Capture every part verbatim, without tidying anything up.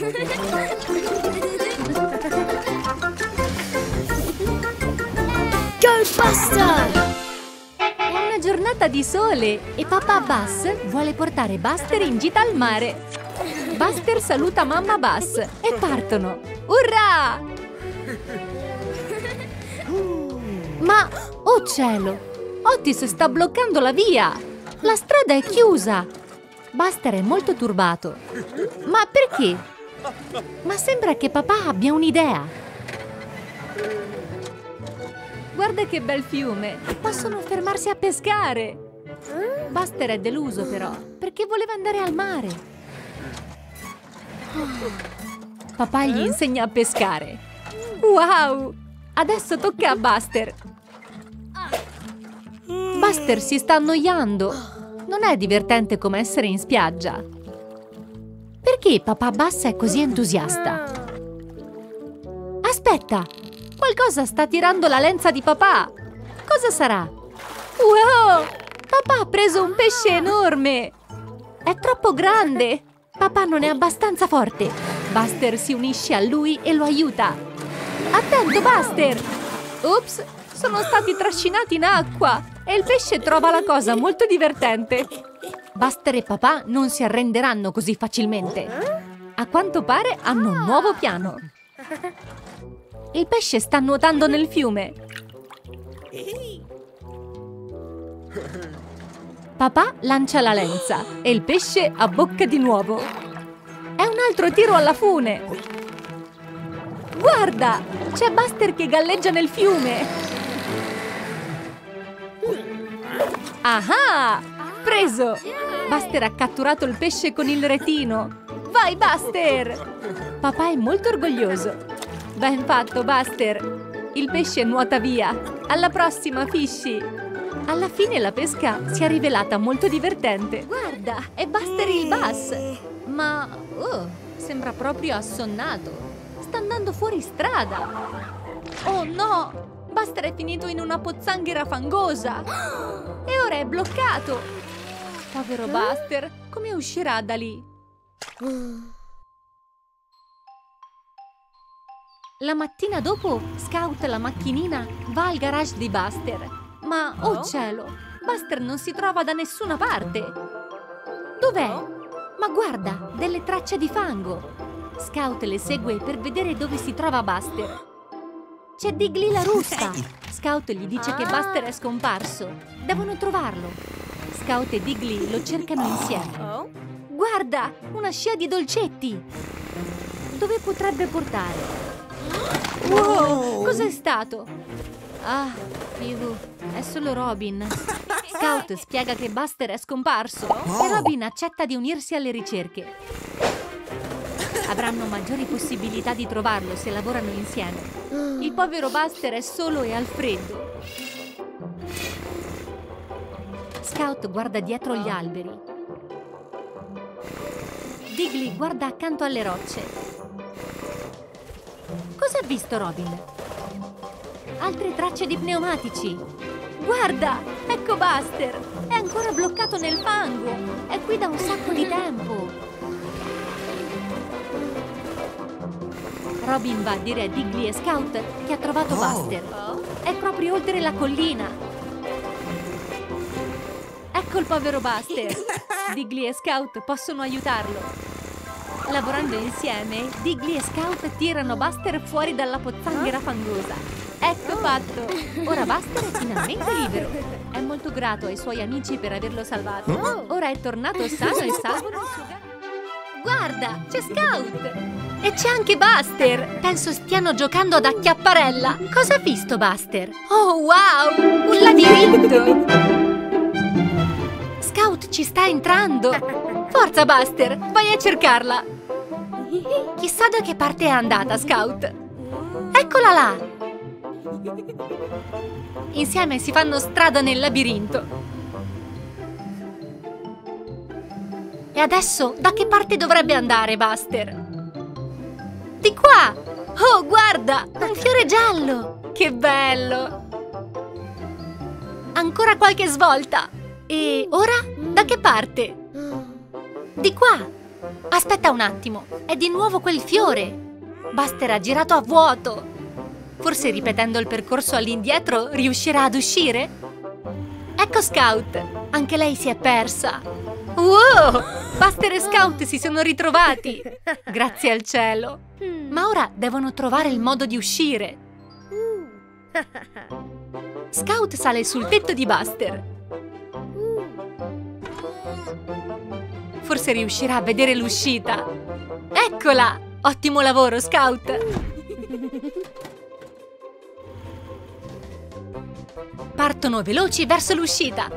Buster! È una giornata di sole e papà Buzz vuole portare Buster in gita al mare. Buster saluta mamma Buzz e partono. Urrà! Ma, oh cielo! Otis sta bloccando la via! La strada è chiusa! Buster è molto turbato. Ma perché? Ma sembra che papà abbia un'idea. Guarda che bel fiume! Possono fermarsi a pescare! Buster è deluso però, perché voleva andare al mare. Papà gli insegna a pescare. Wow! Adesso tocca a Buster. Buster si sta annoiando. Non è divertente come essere in spiaggia. Perché papà Buzz è così entusiasta? Aspetta! Qualcosa sta tirando la lenza di papà! Cosa sarà? Wow! Papà ha preso un pesce enorme! È troppo grande! Papà non è abbastanza forte! Buster si unisce a lui e lo aiuta! Attento, Buster! Ops! Sono stati trascinati in acqua! E il pesce trova la cosa molto divertente! Buster e papà non si arrenderanno così facilmente! A quanto pare hanno un nuovo piano! Il pesce sta nuotando nel fiume. Papà lancia la lenza e il pesce abbocca di nuovo. È un altro tiro alla fune. Guarda! C'è Buster che galleggia nel fiume. Ah! Preso! Buster ha catturato il pesce con il retino. Vai, Buster! Papà è molto orgoglioso. Ben fatto, Buster! Il pesce nuota via! Alla prossima, Fishy! Alla fine la pesca si è rivelata molto divertente. Guarda, è Buster il Bass! Ma, oh, sembra proprio assonnato. Sta andando fuori strada. Oh no! Buster è finito in una pozzanghera fangosa. E ora è bloccato. Povero Buster, come uscirà da lì? La mattina dopo, Scout la macchinina va al garage di Buster. Ma, oh cielo, Buster non si trova da nessuna parte. Dov'è? Ma guarda, delle tracce di fango. Scout le segue per vedere dove si trova Buster. C'è Diggly la ruspa. Scout gli dice che Buster è scomparso. Devono trovarlo. Scout e Diggly lo cercano insieme. Guarda, una scia di dolcetti. Dove potrebbe portare? Wow, cos'è stato? Ah, figu, è solo Robin. Scout spiega che Buster è scomparso e Robin accetta di unirsi alle ricerche. Avranno maggiori possibilità di trovarlo se lavorano insieme. Il povero Buster è solo e al freddo. Scout guarda dietro gli alberi. Diggly guarda accanto alle rocce. Cosa ha visto Robin? Altre tracce di pneumatici. Guarda, ecco Buster. È ancora bloccato nel fango. È qui da un sacco di tempo. Robin va a dire a Diggly e Scout che ha trovato Buster. È proprio oltre la collina. Ecco il povero Buster. Diggly e Scout possono aiutarlo. Lavorando insieme, Diggly e Scout tirano Buster fuori dalla pozzanghera fangosa. Ecco fatto! Ora Buster è finalmente libero. È molto grato ai suoi amici per averlo salvato. Ora è tornato sano e salvo nel suo gatto. Guarda, c'è Scout! E c'è anche Buster! Penso stiano giocando ad acchiapparella. Cosa ha visto Buster? Oh, wow! Un labirinto! Scout ci sta entrando! Forza Buster, vai a cercarla! Chissà da che parte è andata, Scout! Eccola là! Insieme si fanno strada nel labirinto. E adesso da che parte dovrebbe andare Buster? Di qua! Oh, guarda! Un fiore giallo! Che bello! Ancora qualche svolta! E ora? Da che parte? Di qua! Aspetta un attimo, è di nuovo quel fiore. Buster ha girato a vuoto. Forse ripetendo il percorso all'indietro riuscirà ad uscire? Ecco Scout, anche lei si è persa. Wow! Buster e Scout si sono ritrovati. Grazie al cielo. Ma ora devono trovare il modo di uscire. Scout sale sul tetto di Buster. Forse riuscirà a vedere l'uscita. Eccola! Ottimo lavoro, Scout! Partono veloci verso l'uscita.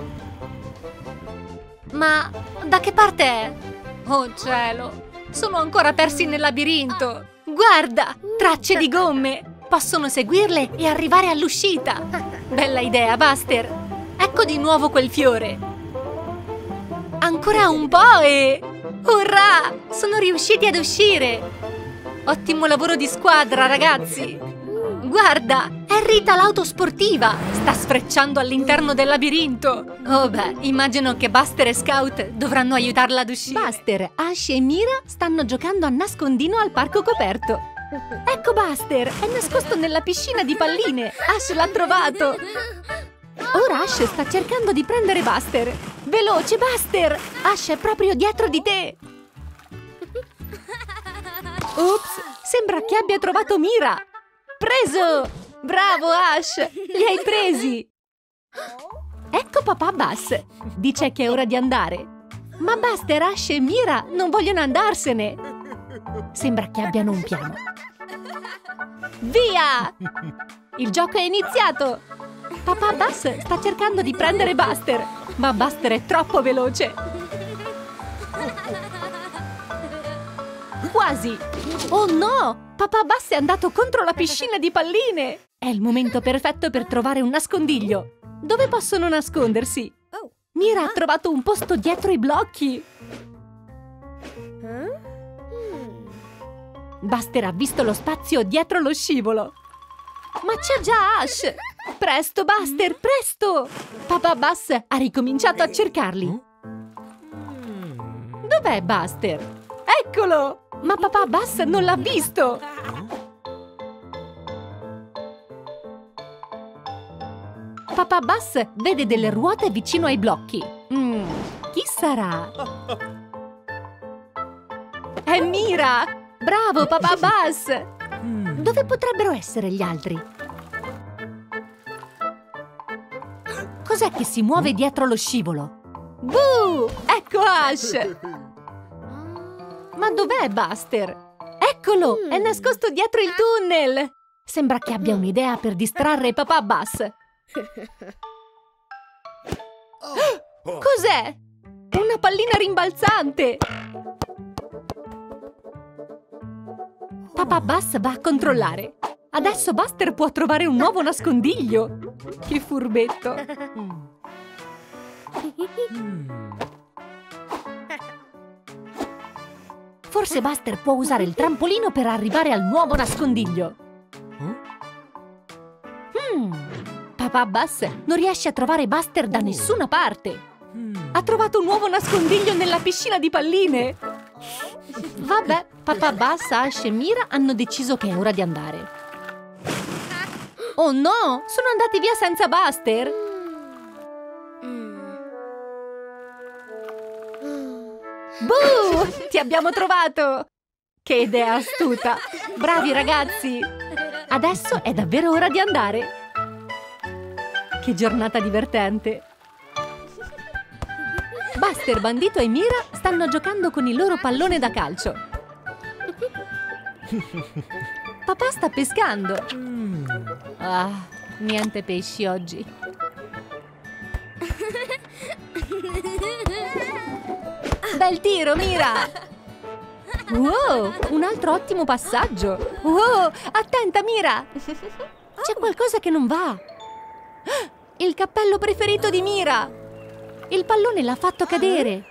Ma da che parte è? Oh cielo! Sono ancora persi nel labirinto! Guarda! Tracce di gomme! Possono seguirle e arrivare all'uscita! Bella idea, Buster! Ecco di nuovo quel fiore! Ancora un po' e... Urrà! Sono riusciti ad uscire! Ottimo lavoro di squadra, ragazzi! Guarda! È Rita l'auto sportiva! Sta sfrecciando all'interno del labirinto! Oh beh, immagino che Buster e Scout dovranno aiutarla ad uscire! Buster, Ash e Mira stanno giocando a nascondino al parco coperto! Ecco Buster! È nascosto nella piscina di palline! Ash l'ha trovato! Ora Ash sta cercando di prendere Buster! Veloce, Buster! Ash è proprio dietro di te! Ops! Sembra che abbia trovato Mira! Preso! Bravo, Ash! Li hai presi! Ecco papà Buzz! Dice che è ora di andare! Ma Buster, Ash e Mira non vogliono andarsene! Sembra che abbiano un piano! Via! Il gioco è iniziato! Papà Buzz sta cercando di prendere Buster, ma Buster è troppo veloce! Quasi! Oh no! Papà Buzz è andato contro la piscina di palline! È il momento perfetto per trovare un nascondiglio! Dove possono nascondersi? Mira ha trovato un posto dietro i blocchi! Buster ha visto lo spazio dietro lo scivolo! Ma c'è già Ash! Presto, Buster, presto! Papà Buzz ha ricominciato a cercarli! Dov'è Buster? Eccolo! Ma papà Buzz non l'ha visto! Papà Buzz vede delle ruote vicino ai blocchi. Mm, chi sarà? È Mira! Bravo, papà Buzz! Dove potrebbero essere gli altri? Cos'è che si muove dietro lo scivolo? Buh! Ecco Ash! Ma dov'è Buster? Eccolo! È nascosto dietro il tunnel! Sembra che abbia un'idea per distrarre papà Buzz. Cos'è? Una pallina rimbalzante! Papà Buzz va a controllare. Adesso Buster può trovare un nuovo nascondiglio. Che furbetto! Forse Buster può usare il trampolino per arrivare al nuovo nascondiglio. Hmm. Papà Buzz non riesce a trovare Buster da nessuna parte. Ha trovato un nuovo nascondiglio nella piscina di palline. Vabbè, papà Buzz, Ash e Mira hanno deciso che è ora di andare. Oh no! Sono andati via senza Buster! Buh! Ti abbiamo trovato! Che idea astuta! Bravi ragazzi! Adesso è davvero ora di andare! Che giornata divertente! Buster, Bandito e Mira stanno giocando con il loro pallone da calcio. Papà sta pescando. Ah, niente pesci oggi. Bel tiro, Mira! Wow, un altro ottimo passaggio! Wow, attenta, Mira! C'è qualcosa che non va! Il cappello preferito di Mira! Il pallone l'ha fatto cadere!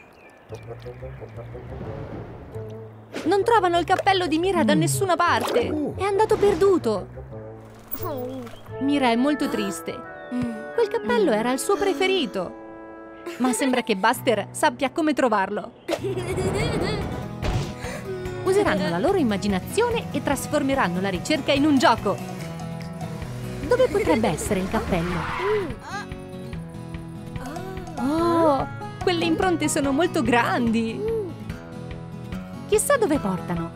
Non trovano il cappello di Mira da nessuna parte! È andato perduto! Mira è molto triste. Quel cappello era il suo preferito! Ma sembra che Buster sappia come trovarlo! Useranno la loro immaginazione e trasformeranno la ricerca in un gioco. Dove potrebbe essere il cappello? Oh, quelle impronte sono molto grandi. Chissà dove portano.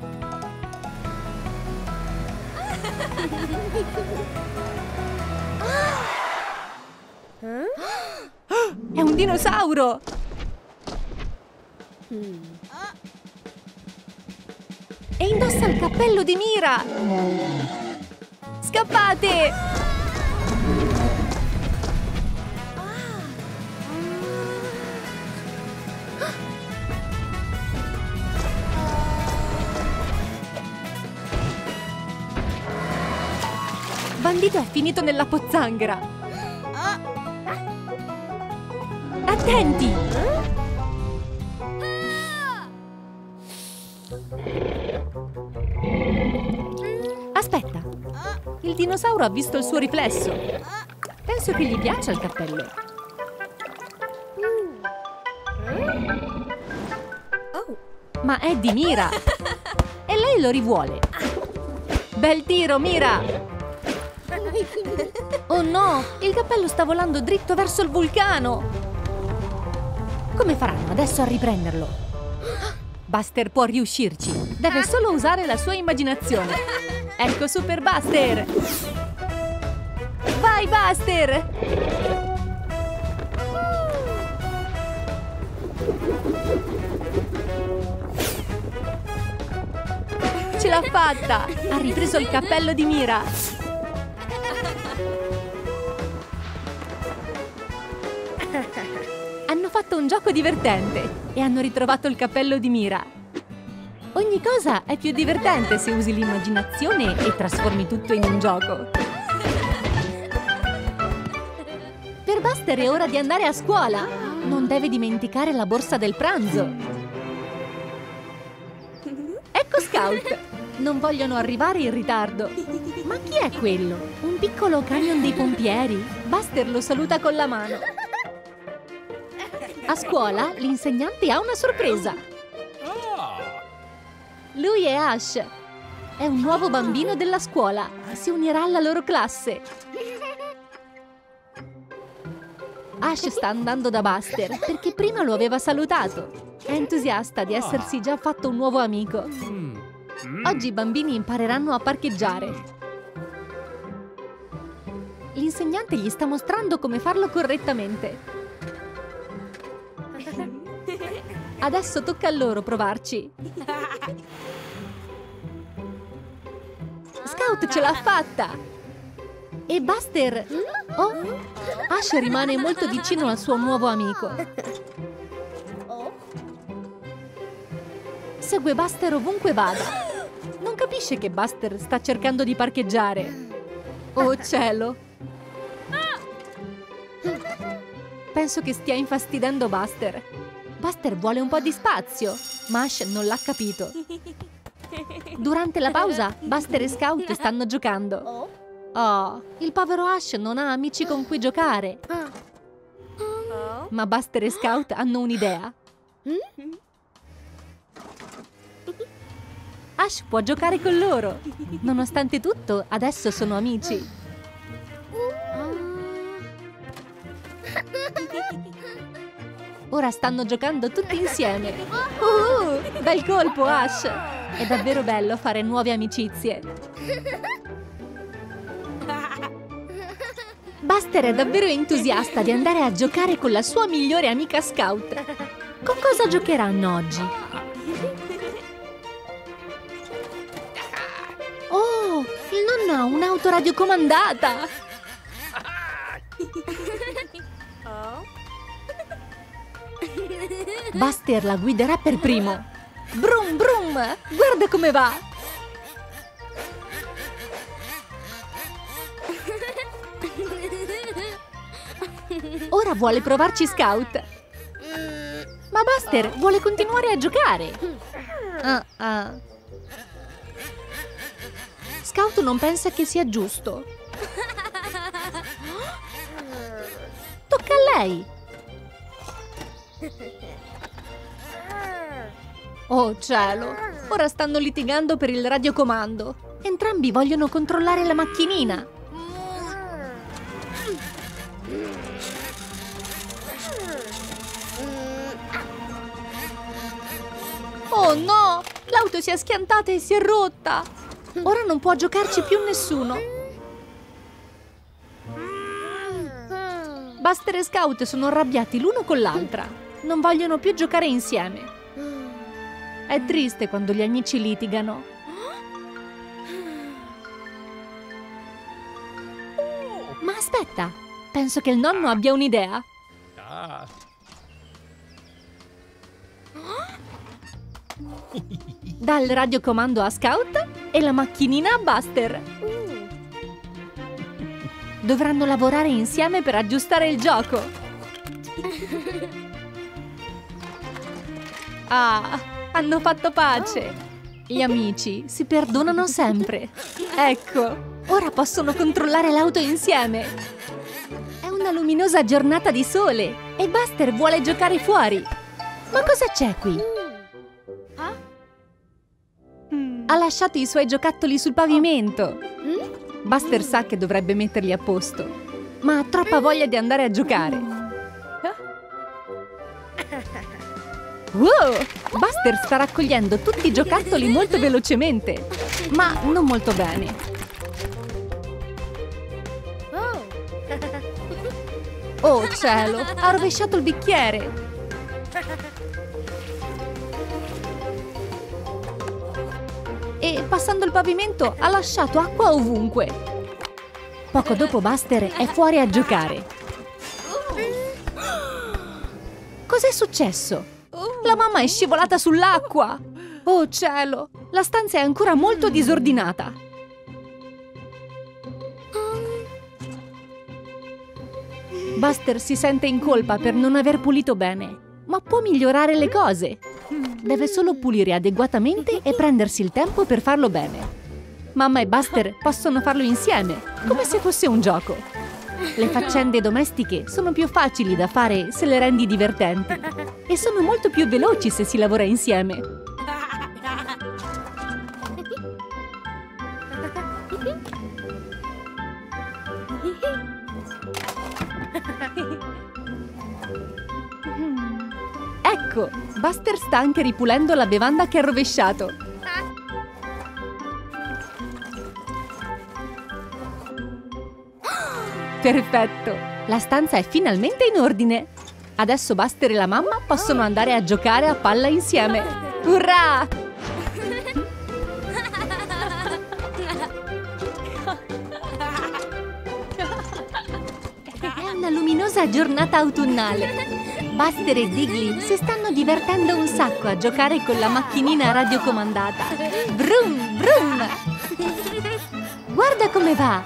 È un dinosauro! E indossa il cappello di Mira! Scappate! Bandito è finito nella pozzanghera! Attenti! Aspetta! Il dinosauro ha visto il suo riflesso! Penso che gli piaccia il cappello! Ma è di Mira! E lei lo rivuole! Bel tiro, Mira! Oh no! Il cappello sta volando dritto verso il vulcano! Come faranno adesso a riprenderlo? Buster può riuscirci! Deve solo usare la sua immaginazione! Ecco Super Buster! Vai, Buster! Ce l'ha fatta! Ha ripreso il cappello di Mira! Hanno fatto un gioco divertente e hanno ritrovato il cappello di Mira. Ogni cosa è più divertente se usi l'immaginazione e trasformi tutto in un gioco. Per Buster è ora di andare a scuola. Non deve dimenticare la borsa del pranzo. Ecco Scout! Non vogliono arrivare in ritardo. Ma chi è quello? Un piccolo camion dei pompieri? Buster lo saluta con la mano. A scuola l'insegnante ha una sorpresa. Lui è Ash. È un nuovo bambino della scuola. Si unirà alla loro classe. Ash sta andando da Buster perché prima lo aveva salutato. È entusiasta di essersi già fatto un nuovo amico. Oggi i bambini impareranno a parcheggiare. L'insegnante gli sta mostrando come farlo correttamente. Adesso tocca a loro provarci. Scout ce l'ha fatta! E Buster... Oh! Ash rimane molto vicino al suo nuovo amico. Segue Buster ovunque vada. Non capisce che Buster sta cercando di parcheggiare. Oh cielo! Penso che stia infastidendo Buster. Buster vuole un po' di spazio, ma Ash non l'ha capito. Durante la pausa, Buster e Scout stanno giocando. Oh, il povero Ash non ha amici con cui giocare. Ma Buster e Scout hanno un'idea. Ash può giocare con loro. Nonostante tutto, adesso sono amici. Ora stanno giocando tutti insieme. Uh, bel colpo, Ash! È davvero bello fare nuove amicizie. Buster è davvero entusiasta di andare a giocare con la sua migliore amica Scout. Con cosa giocheranno oggi? Oh, il nonno ha un'auto radiocomandata! Buster la guiderà per primo. Brum brum! Guarda come va! Ora vuole provarci Scout. Ma Buster vuole continuare a giocare. Ah, ah. Scout non pensa che sia giusto. Tocca a lei. Oh cielo! Ora stanno litigando per il radiocomando. Entrambi vogliono controllare la macchinina. Oh no! L'auto si è schiantata e si è rotta! Ora non può giocarci più nessuno. Buster e Scout sono arrabbiati l'uno con l'altra. Non vogliono più giocare insieme. È triste quando gli amici litigano. Ma aspetta, penso che il nonno abbia un'idea. Dà il radiocomando a Scout e la macchinina a Buster. Dovranno lavorare insieme per aggiustare il gioco. Ah, hanno fatto pace. Gli amici si perdonano sempre. Ecco, ora possono controllare l'auto insieme. È una luminosa giornata di sole e Buster vuole giocare fuori. Ma cosa c'è qui? Ha lasciato i suoi giocattoli sul pavimento. Buster sa che dovrebbe metterli a posto, ma ha troppa voglia di andare a giocare. Wow! Buster sta raccogliendo tutti i giocattoli molto velocemente, ma non molto bene. Oh cielo! Ha rovesciato il bicchiere! E passando il pavimento ha lasciato acqua ovunque. Poco dopo Buster è fuori a giocare. Cos'è successo? La mamma è scivolata sull'acqua! Oh cielo! La stanza è ancora molto disordinata. Buster si sente in colpa per non aver pulito bene, ma può migliorare le cose. Deve solo pulire adeguatamente e prendersi il tempo per farlo bene. Mamma e Buster possono farlo insieme, come se fosse un gioco. Le faccende domestiche sono più facili da fare se le rendi divertenti e sono molto più veloci se si lavora insieme. Ecco, Buster sta anche ripulendo la bevanda che ha rovesciato. Perfetto! La stanza è finalmente in ordine. Adesso Buster e la mamma possono andare a giocare a palla insieme. Urrà! È una luminosa giornata autunnale. Buster e Diggly si stanno divertendo un sacco a giocare con la macchinina radiocomandata. Brum, brum! Guarda come va!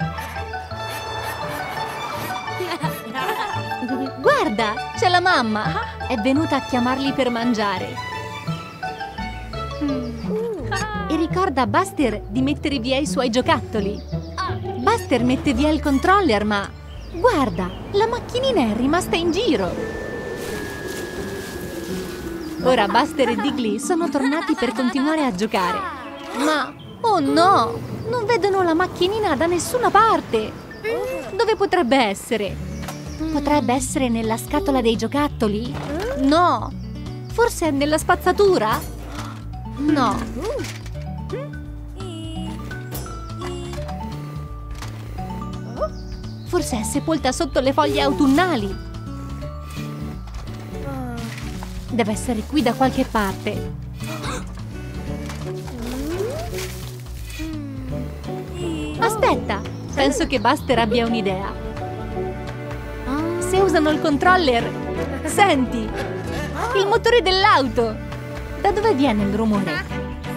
Guarda, c'è la mamma! È venuta a chiamarli per mangiare. E ricorda a Buster di mettere via i suoi giocattoli. Buster mette via il controller, ma... guarda, la macchinina è rimasta in giro! Ora Buster e Diggly sono tornati per continuare a giocare. Ma, oh no! Non vedono la macchinina da nessuna parte! Dove potrebbe essere? Potrebbe essere nella scatola dei giocattoli? No! Forse è nella spazzatura? No! Forse è sepolta sotto le foglie autunnali! Deve essere qui da qualche parte. Aspetta! Penso che Buster abbia un'idea. Se usano il controller... Senti! Il motore dell'auto! Da dove viene il rumore?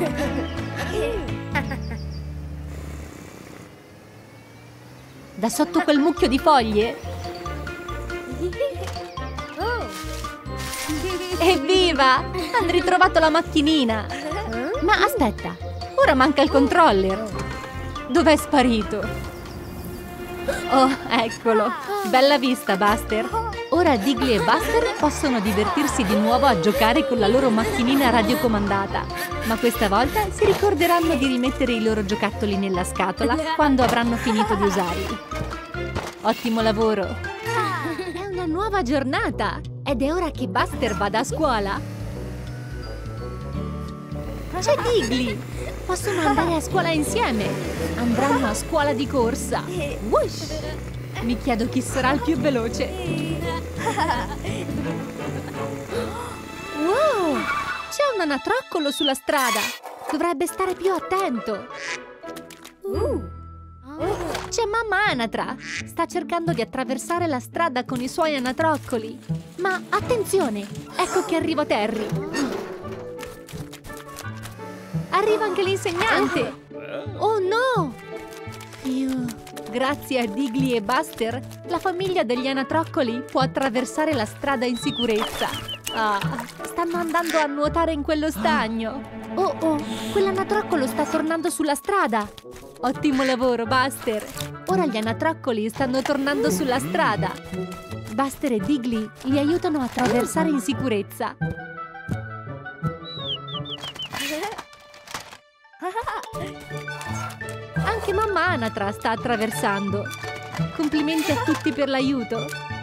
Da sotto quel mucchio di foglie? Evviva! Hanno ritrovato la macchinina! Ma aspetta! Ora manca il controller! Dov'è sparito? Oh, eccolo! Bella vista, Buster! Ora Diggly e Buster possono divertirsi di nuovo a giocare con la loro macchinina radiocomandata. Ma questa volta si ricorderanno di rimettere i loro giocattoli nella scatola quando avranno finito di usarli. Ottimo lavoro! È una nuova giornata! Ed è ora che Buster vada a scuola! C'è Diggly! Possono andare a scuola insieme! Andranno a scuola di corsa! Whoosh! Mi chiedo chi sarà il più veloce! Wow! C'è un anatroccolo sulla strada! Dovrebbe stare più attento! C'è mamma Anatra! Sta cercando di attraversare la strada con i suoi anatroccoli! Ma attenzione! Ecco che arriva Terry! Arriva anche l'insegnante! Oh no! Io... Grazie a Diggly e Buster, la famiglia degli anatroccoli può attraversare la strada in sicurezza. Ah, stanno andando a nuotare in quello stagno. Oh oh, quell'anatroccolo sta tornando sulla strada. Ottimo lavoro, Buster. Ora gli anatroccoli stanno tornando sulla strada. Buster e Diggly li aiutano a attraversare in sicurezza. Anche mamma Anatra sta attraversando. Complimenti a tutti per l'aiuto.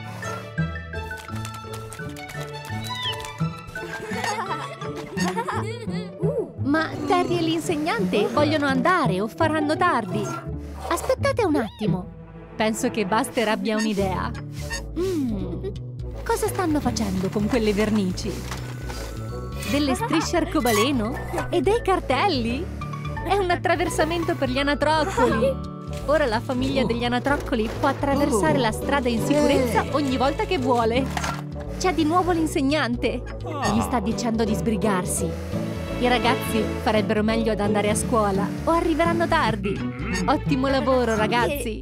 Ma Terry e l'insegnante vogliono andare o faranno tardi. Aspettate un attimo. Penso che Buster abbia un'idea. Mm, cosa stanno facendo con quelle vernici? Delle strisce arcobaleno? E dei cartelli? È un attraversamento per gli anatroccoli! Ora la famiglia degli anatroccoli può attraversare la strada in sicurezza ogni volta che vuole. C'è di nuovo l'insegnante! Gli sta dicendo di sbrigarsi. I ragazzi farebbero meglio ad andare a scuola o arriveranno tardi. Ottimo lavoro, ragazzi!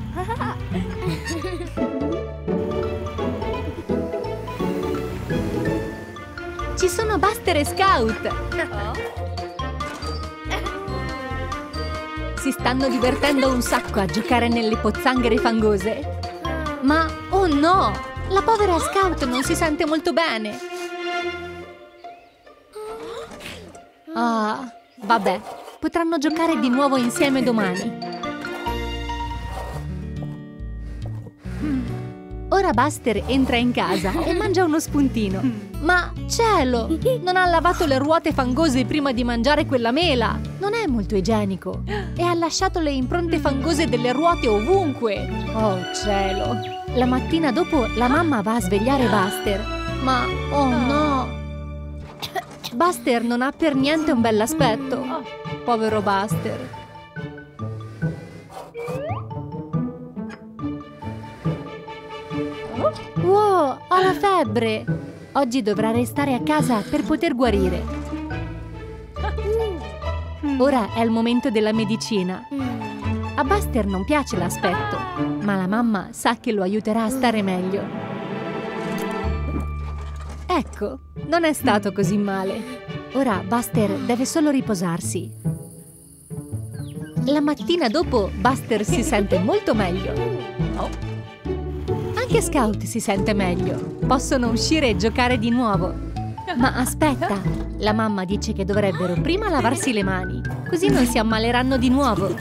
Ci sono Buster e Scout! Si stanno divertendo un sacco a giocare nelle pozzanghere fangose. Ma, oh no! La povera Scout non si sente molto bene. Ah, vabbè. Potranno giocare di nuovo insieme domani. Ora Buster entra in casa e mangia uno spuntino. Ma, cielo! Non ha lavato le ruote fangose prima di mangiare quella mela! Non è molto igienico. E ha lasciato le impronte fangose delle ruote ovunque! Oh, cielo! La mattina dopo la mamma va a svegliare Buster. Ma, oh no! Buster non ha per niente un bell'aspetto. Povero Buster. Wow, ho la febbre! Oggi dovrà restare a casa per poter guarire. Ora è il momento della medicina. A Buster non piace l'aspetto, ma la mamma sa che lo aiuterà a stare meglio. Ecco, non è stato così male. Ora Buster deve solo riposarsi. La mattina dopo Buster si sente molto meglio. Anche Scout si sente meglio. Possono uscire e giocare di nuovo. Ma aspetta, la mamma dice che dovrebbero prima lavarsi le mani, così non si ammaleranno di nuovo.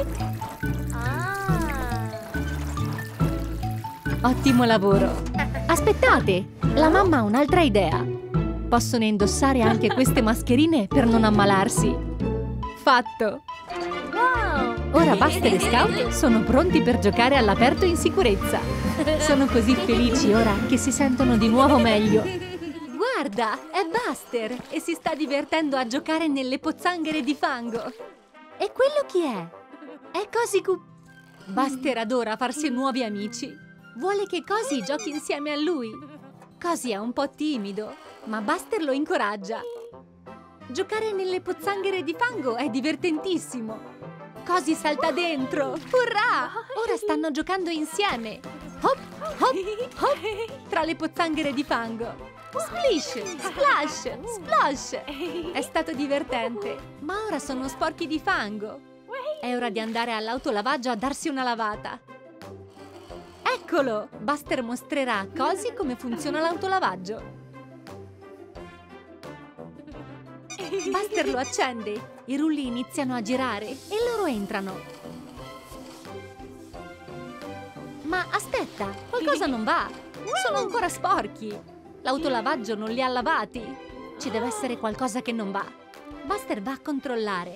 Ottimo lavoro. Aspettate, la mamma ha un'altra idea. Possono indossare anche queste mascherine per non ammalarsi. Fatto! Ora Buster e Scout sono pronti per giocare all'aperto in sicurezza. Sono così felici ora che si sentono di nuovo meglio. Guarda, è Buster e si sta divertendo a giocare nelle pozzanghere di fango. E quello chi è? È Cozy Cu... Buster adora farsi nuovi amici. Vuole che Cozy giochi insieme a lui. Cozy è un po' timido, ma Buster lo incoraggia. Giocare nelle pozzanghere di fango è divertentissimo. Cozy salta dentro! Urrà! Ora stanno giocando insieme! Hop, hop, hop! Tra le pozzanghere di fango! Splish! Splash! Splosh! È stato divertente! Ma ora sono sporchi di fango! È ora di andare all'autolavaggio a darsi una lavata! Eccolo! Buster mostrerà a Cozy come funziona l'autolavaggio. Buster lo accende, i rulli iniziano a girare e loro entrano. Ma aspetta, qualcosa non va! Sono ancora sporchi! L'autolavaggio non li ha lavati! Ci deve essere qualcosa che non va. Buster va a controllare.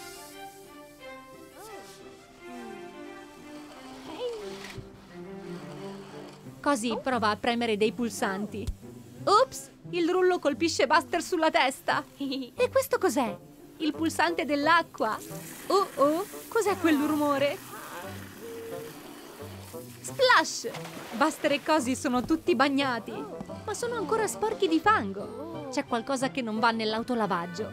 Cozy prova a premere dei pulsanti. Ops! Il rullo colpisce Buster sulla testa. E questo cos'è? Il pulsante dell'acqua. Oh oh! Cos'è quel rumore? Splash! Buster e Cozy sono tutti bagnati, ma sono ancora sporchi di fango. C'è qualcosa che non va nell'autolavaggio.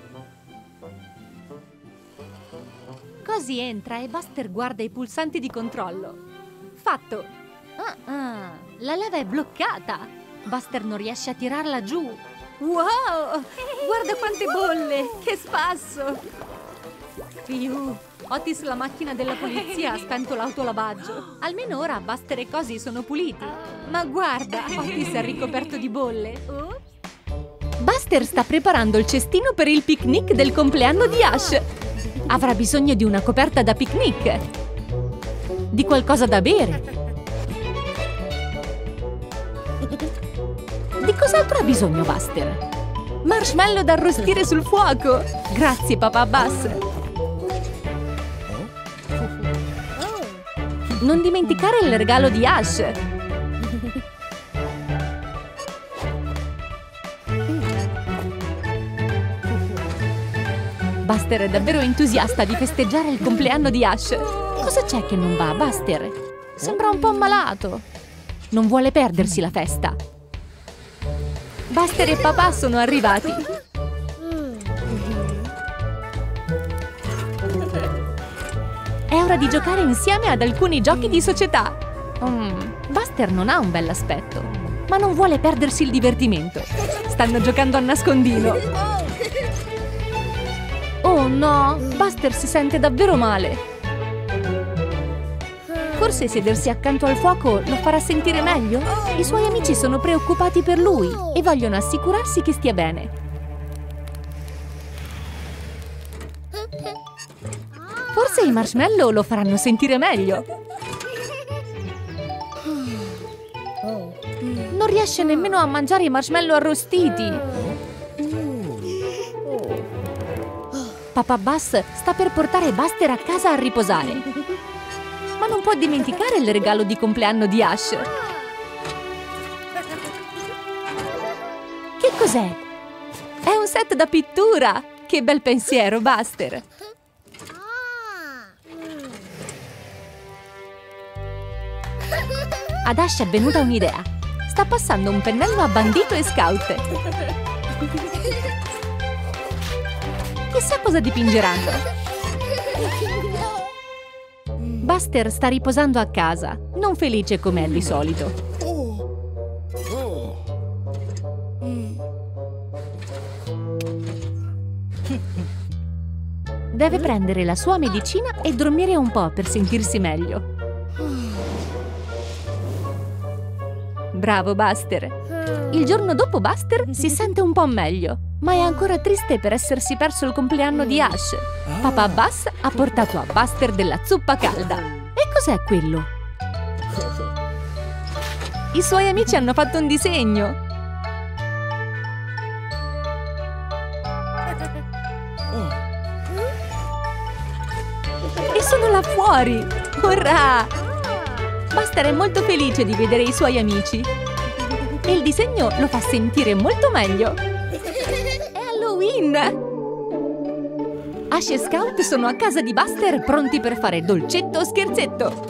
Cozy entra e Buster guarda i pulsanti di controllo. Fatto! Ah, ah, la leva è bloccata! Buster non riesce a tirarla giù. Wow! Guarda quante bolle! Che spasso! Fiu! Otis, la macchina della polizia, ha spento l'autolavaggio. Almeno ora Buster e Cozy sono puliti. Ma guarda, Otis è ricoperto di bolle. Buster sta preparando il cestino per il picnic del compleanno di Ash. Avrà bisogno di una coperta da picnic, di qualcosa da bere. Di cos'altro ha bisogno Buster? Marshmallow da arrostire sul fuoco! Grazie, papà Buzz! Non dimenticare il regalo di Ash! Buster è davvero entusiasta di festeggiare il compleanno di Ash! Cosa c'è che non va, Buster? Sembra un po' ammalato! Non vuole perdersi la festa! Buster e papà sono arrivati! È ora di giocare insieme ad alcuni giochi di società! Mm, Buster non ha un bell'aspetto, ma non vuole perdersi il divertimento! Stanno giocando a nascondino! Oh no! Buster si sente davvero male! Forse sedersi accanto al fuoco lo farà sentire meglio? I suoi amici sono preoccupati per lui e vogliono assicurarsi che stia bene. Forse i marshmallow lo faranno sentire meglio. Non riesce nemmeno a mangiare i marshmallow arrostiti. Papà Buzz sta per portare Buster a casa a riposare. Ma non può dimenticare il regalo di compleanno di Ash. Che cos'è? È un set da pittura! Che bel pensiero, Buster! Ad Ash è venuta un'idea. Sta passando un pennello a Bandito e Scout. Chissà cosa dipingeranno. Buster sta riposando a casa, non felice com'è di solito. Deve prendere la sua medicina e dormire un po' per sentirsi meglio. Bravo Buster! Il giorno dopo Buster si sente un po' meglio, ma è ancora triste per essersi perso il compleanno di Ash. Papà Buzz ha portato a Buster della zuppa calda. E cos'è quello? I suoi amici hanno fatto un disegno. E sono là fuori! Urrà! Buster è molto felice di vedere i suoi amici. E il disegno lo fa sentire molto meglio. È Halloween! Ash e Scout sono a casa di Buster pronti per fare dolcetto o scherzetto.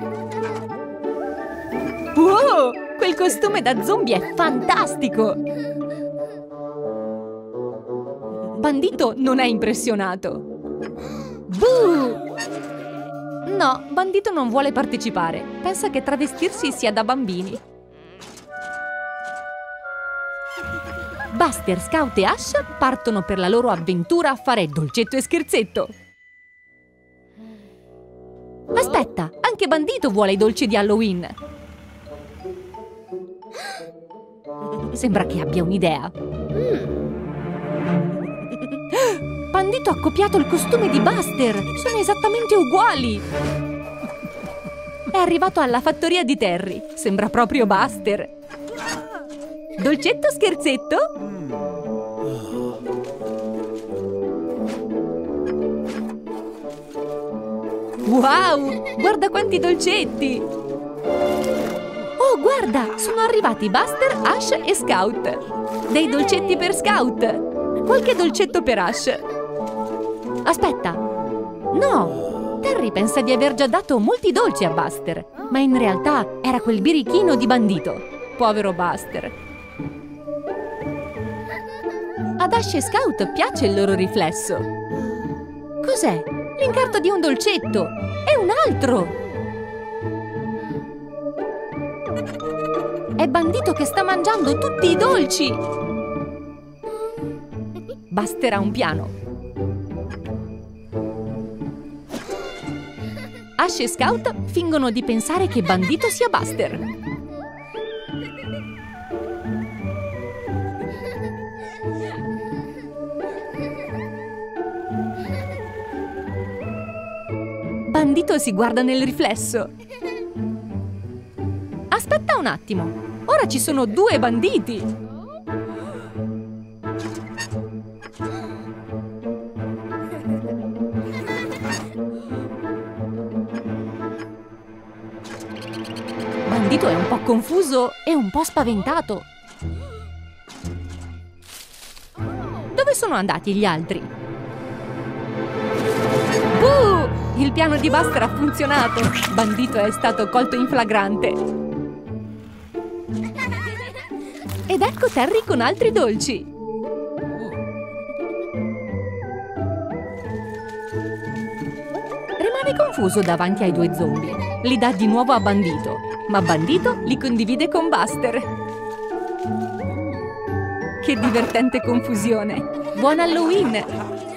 Wow! Quel costume da zombie è fantastico! Bandito non è impressionato. Buh! No, Bandito non vuole partecipare. Pensa che travestirsi sia da bambini. Buster, Scout e Ash partono per la loro avventura a fare dolcetto e scherzetto. Aspetta, anche Bandito vuole i dolci di Halloween. Sembra che abbia un'idea. Bandito ha copiato il costume di Buster! Sono esattamente uguali! È arrivato alla fattoria di Terry. Sembra proprio Buster. Dolcetto scherzetto? Wow! Guarda quanti dolcetti! Oh, guarda! Sono arrivati Buster, Ash e Scout! Dei dolcetti per Scout! Qualche dolcetto per Ash! Aspetta! No! Terry pensa di aver già dato molti dolci a Buster, ma in realtà era quel birichino di Bandito. Povero Buster! Ad Ash e Scout piace il loro riflesso. Cos'è? L'incarto di un dolcetto! È un altro! È Bandito che sta mangiando tutti i dolci! Buster ha un piano. Ash e Scout fingono di pensare che Bandito sia Buster. Bandito si guarda nel riflesso. Aspetta un attimo, ora ci sono due banditi! Bandito è un po' confuso e un po' spaventato. Dove sono andati gli altri? Buh! Il piano di Buster ha funzionato! Bandito è stato colto in flagrante! Ed ecco Terry con altri dolci! Rimane confuso davanti ai due zombie. Li dà di nuovo a Bandito, ma Bandito li condivide con Buster. Che divertente confusione! Buon Halloween!